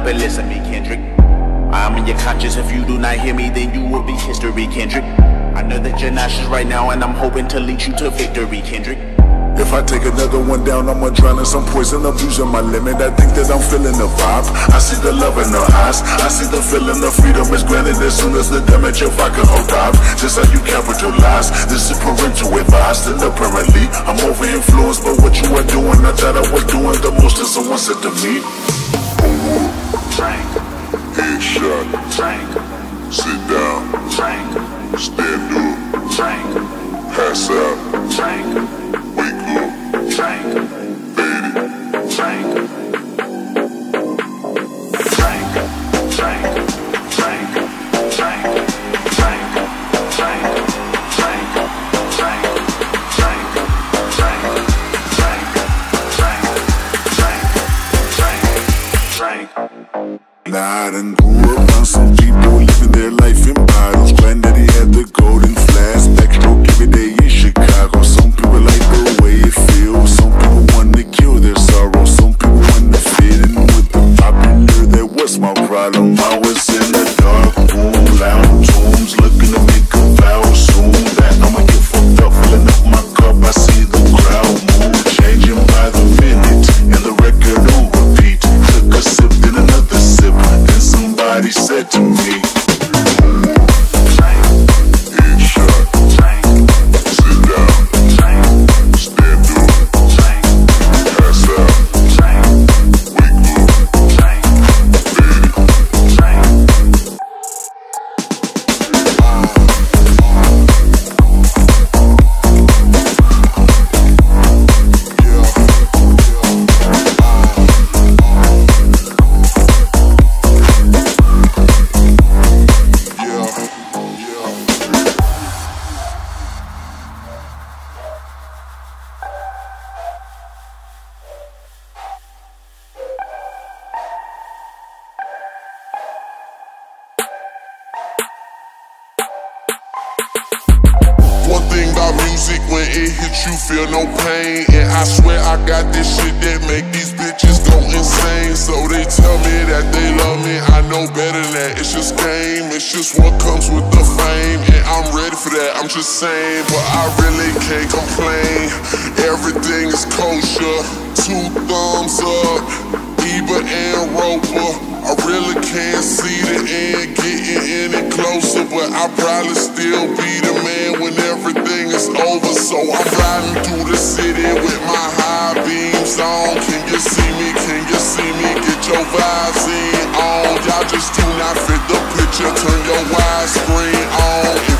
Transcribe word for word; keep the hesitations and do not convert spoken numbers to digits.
up and listen me, Kendrick. I'm in your conscience. If you do not hear me, then you will be history, Kendrick. I know that you're nauseous right now, and I'm hoping to lead you to victory, Kendrick. If I take another one down, I'ma drown in some poison, abusing my limit. I think that I'm feeling the vibe. I see the love in her eyes. I see the feeling of freedom is granted as soon as the damage of vodka arrive. Just how you capitalize, this is parental advice. And apparently, I'm over influenced by what you are doing. I thought I was doing the most and someone said to me, Frank, headshot, Frank, sit down, Frank, stand up, Frank, pass out, Frank, wake up, Frank, fade it. Frank, Frank, Frank, Frank, Frank, Frank, Frank, Frank, Frank, Frank, Frank, Frank, Frank, Frank. Now I done grew up around some people living their life in bottles. Granddaddy had the golden flask, backstroke every day in Chicago. Some people like the way it feels. Some people want to kill their sorrow. Some people want to fit in with the popular. That was my problem. I was in a dark room, loud tombs, looking to make a vow soon that I'ma get fucked up, filling up my cup. I see the crowd move, changing by the minute, and the record on repeat. Took a sip, then another sip, then somebody said to me, headshot, sit down, stand up, pass out, wake up, fade it. One thing about music, when it hits you, feel no pain. And I swear I got this shit that make these bitches go insane. So they tell me that they love me, I know better than that. It's just game, it's just what comes with the fame. And I'm ready for that, I'm just saying, but I really can't complain. Everything is kosher, two thumbs up, Ebert and Roper. I really can't see the end getting any closer, but I'll probably still be the man when everything is over. So I'm riding through the city with my high beams on. Can you see me? Can you see me? Get your vibes in on. Y'all just do not fit the picture. Turn your widescreen on.